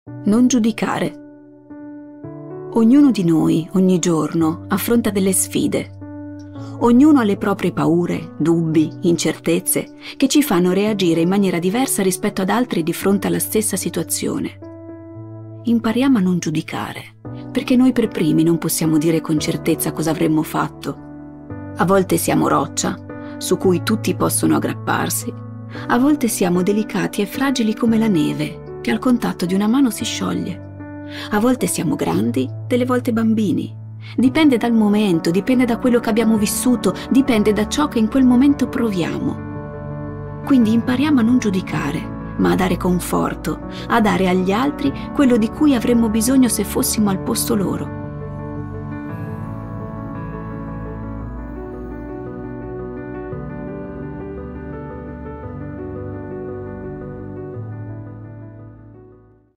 Non giudicare. Ognuno di noi, ogni giorno, affronta delle sfide. Ognuno ha le proprie paure, dubbi, incertezze che ci fanno reagire in maniera diversa rispetto ad altri di fronte alla stessa situazione. Impariamo a non giudicare, perché noi per primi non possiamo dire con certezza cosa avremmo fatto. A volte siamo roccia, su cui tutti possono aggrapparsi. A volte siamo delicati e fragili come la neve, che al contatto di una mano si scioglie. A volte siamo grandi, delle volte bambini. Dipende dal momento, dipende da quello che abbiamo vissuto, dipende da ciò che in quel momento proviamo. Quindi impariamo a non giudicare, ma a dare conforto, a dare agli altri quello di cui avremmo bisogno se fossimo al posto loro.